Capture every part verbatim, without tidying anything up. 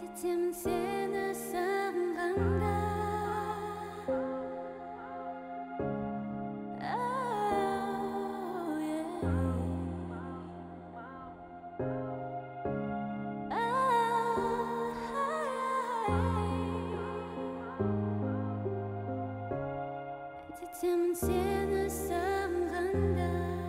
Әндетемін сені сағынғанда. Әндетемін сені сағынғанда.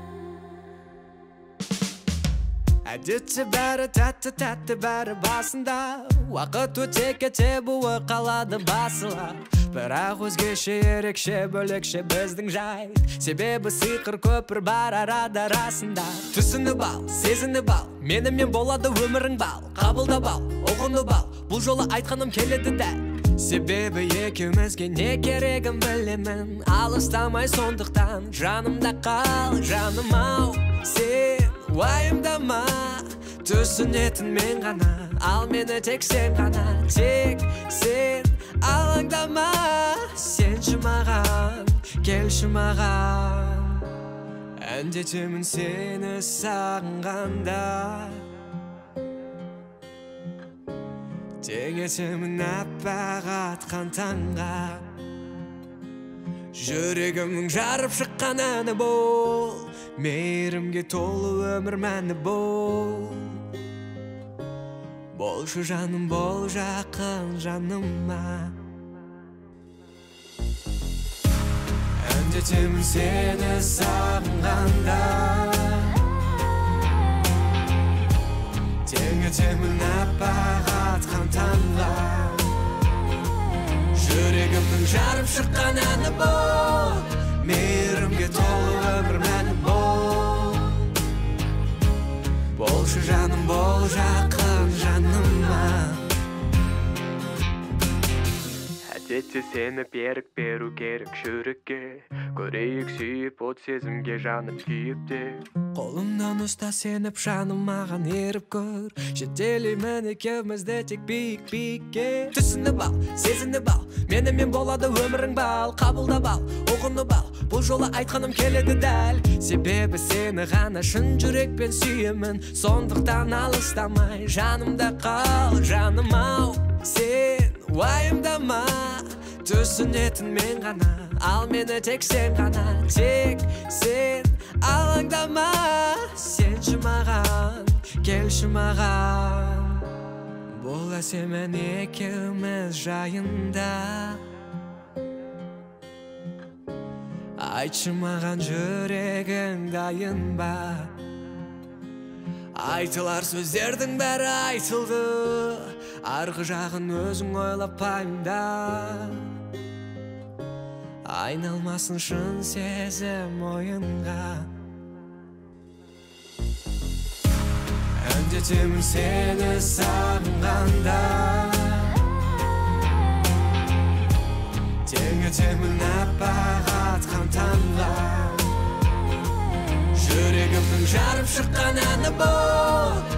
Әдетте бәрі тәтті-тәтті бәрі басында, уақыт өте кете буы қалады басыла. Бірақ өзгеше ерекше бөлекше біздің жай, себебі сиқыр көпір бар арада расында. Түсініп ал, сезініп ал, менімен болады өмірің бал. Қабылдап ал, ұғынып ал, бұл жолы айтқаным келеді дәл. Себебі екеумізге не керегін білемін, алыстамай сондықтан жанымда қал, жаным ау. Сен уайымдама, түсінетін мен ғана, ал мені тек сен ғана, тек сен алаңдама. Сенші маған, келші маған, әндетемін сені сағынғанда. Теңесемін аппақ атқан таңға, жүрегімнің жарып шыққан әні бол, мейірімге толы өмір мәні бол. Болшы жаным, бол жақын жаныма. Әндетемін сені сағынғанда. Теңетемін аппақ атқан таңға, жүрегімнің жарып шыққан әні бол, мейірімге толы өмір мәні бол. Болшы жаным, бол жақын жаныма. Әдетте сені берік беру керек жүрекке, көрейік сүйіп от сезімге жанып күйіпте. Қолымнан ұста сеніп жаным маған еріп көр, жетелеймін екеумізді тек биік-биікке. Түсініп ал, сезініп ал, менімен болады өмірің бал. Қабылдап ал, ұғынып ал, бұл жолы айтқаным келеді дәл. Себебі сені ғана шын жүрекпен сүйемін, сондықтан алыстамай жанымда қал, жаным ау. Сен уайымдама, түсінетін мен ғана, ал мені тек сен ғана, тек сен алаңдама. Сенші маған, келші маған, бұл әсемен екеуміз жайында. Айтшы маған, жүрегің дайын ба? Айтылар сөздердің бәрі айтылды, арғы жағын өзің ойлап пайымда. Айналмасын шын сезім ойынға. Әндетемін сені сағынғанда. Теңетемін аппақ атқан таңға, жүрегімнің жарып шыққан әні бол,